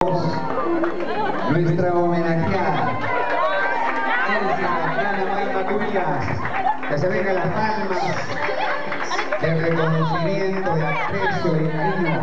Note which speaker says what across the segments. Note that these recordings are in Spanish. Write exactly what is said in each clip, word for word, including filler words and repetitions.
Speaker 1: Nuestra homenajeada, Tatiana Mayma Cubillas, que se vengan las palmas de reconocimiento, de aprecio, de cariño.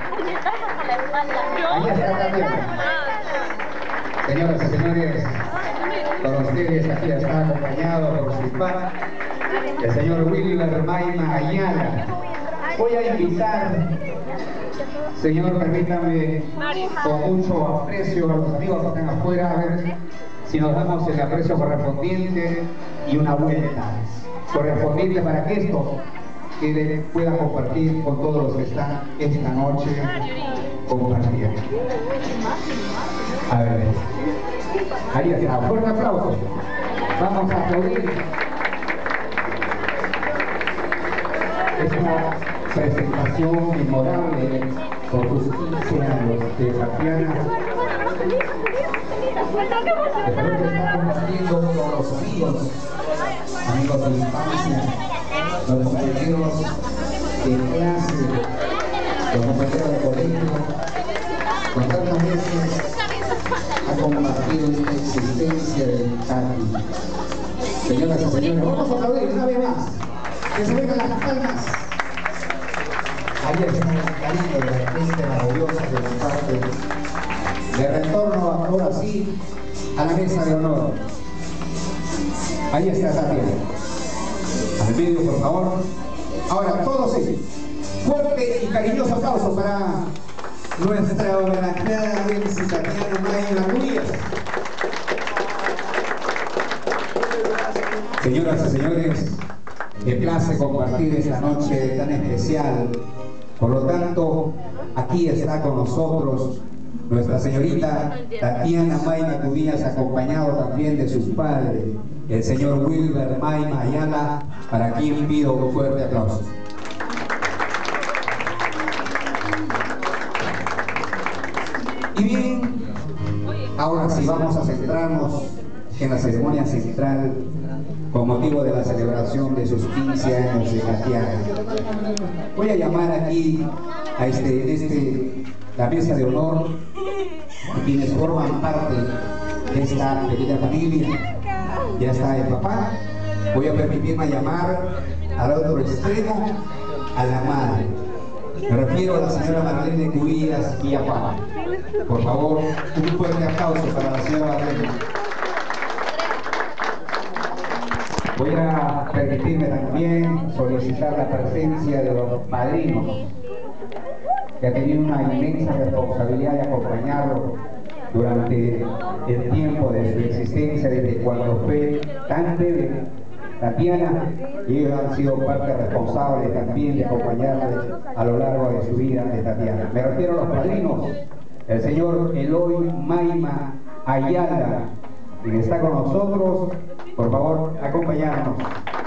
Speaker 1: Ahí está Tatiana. Señoras y señores, con ustedes aquí está acompañado por su padre, el señor Wilber Mayma Ayala. Voy a invitar, señor, permítame, con mucho aprecio a los amigos que están afuera, a ver si nos damos el aprecio correspondiente y una vuelta correspondiente para que esto que pueda compartir con todos los que están esta noche compartiendo. A ver, ahí está, fuerte aplauso. Vamos a aplaudir. Es una presentación memorable por sus quince años de Tatiana. Espero que está compartiendo con los amigos, amigos de la infancia, los compañeros de clase, los compañeros de colegio, con tantas veces ha compartido esta existencia del Tati. Señoras y señores, vamos a aplaudir una vez más. Que se vengan las palmas. Ahí está el cariño de la gente maravillosa de la parte. De retorno ahora sí a la mesa de honor. Ahí está Tatiana. Al medio, por favor. Ahora todos ellos. Fuerte y cariñoso aplauso para nuestra homenajeada Tatiana Mayma Cubillas. Señoras y señores, me place compartir esta noche tan especial. Por lo tanto, aquí está con nosotros nuestra señorita Tatiana Mayma Cubillas, acompañado también de sus padres, el señor Wilber Mayma Ayala, para quien pido un fuerte aplauso. Y bien, ahora sí vamos a centrarnos en la ceremonia central con motivo de la celebración de sus quince años de Tatiana. Voy a llamar aquí a este, este, la mesa de honor a quienes forman parte de esta pequeña familia. Ya está el papá. Voy a permitirme llamar al otro extremo a la madre. Me refiero a la señora Marlene Cubillas y a papá. Por favor, un fuerte aplauso para la señora Marlene. Voy a permitirme también solicitar la presencia de los padrinos, que han tenido una inmensa responsabilidad de acompañarlo durante el tiempo de su existencia, desde cuando fue tan bebé Tatiana, y ellos han sido parte responsable también de acompañarle a lo largo de su vida de Tatiana. Me refiero a los padrinos, el señor Eloy Mayma Ayala, quien está con nosotros. Por favor, acompañarnos.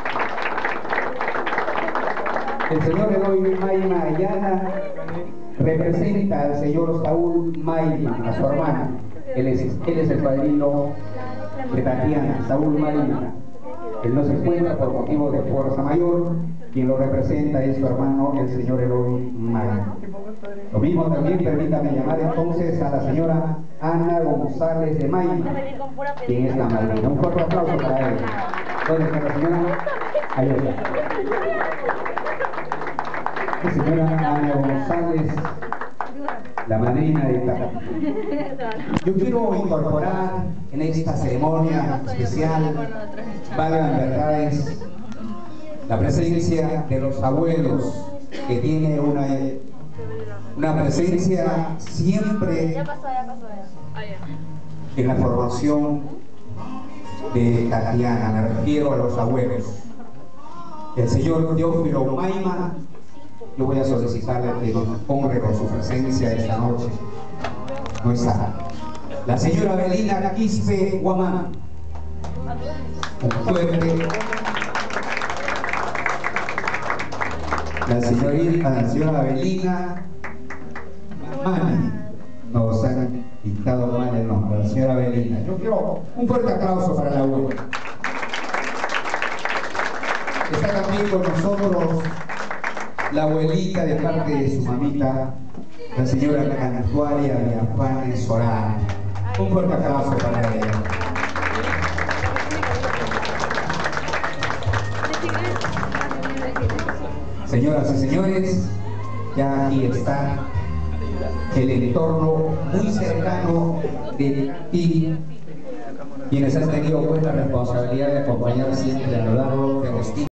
Speaker 1: El señor Eloy Mayma Ayala representa al señor Saúl Mayma, a su hermano. Él es, él es el padrino de Tatiana, Saúl Mayma. Él no se encuentra por motivo de fuerza mayor. Quien lo representa es su hermano, el señor Eloy Mayma. Lo mismo también, permítame llamar entonces a la señora Ana González de Mayma, quien es la madrina. Un fuerte aplauso para ella. ¿Dónde está la señora? Ahí está. La señora Ana González, la madrina de Tatiana. Yo quiero incorporar en esta ceremonia especial, valgan verdades, la presencia de los abuelos, que tiene una, una presencia siempre en la formación de Tatiana. Me refiero a los abuelos. El señor Teófilo Mayma, yo voy a solicitarle que nos honre con su presencia esta noche. No está. La señora Belina Quispe Guamán. Un fuerte. La señorita, la señora Belina Mani. Nos han dictado mal el nombre, la señora Belina. Yo quiero un fuerte aplauso para la abuela. Está también con nosotros la abuelita de parte de su mamita, la señora Cantuaria Villafañe Során. Un fuerte aplauso para ella. Señoras y señores, ya aquí está el entorno muy cercano de ti, quienes han tenido pues la responsabilidad de acompañar siempre a lo largo de los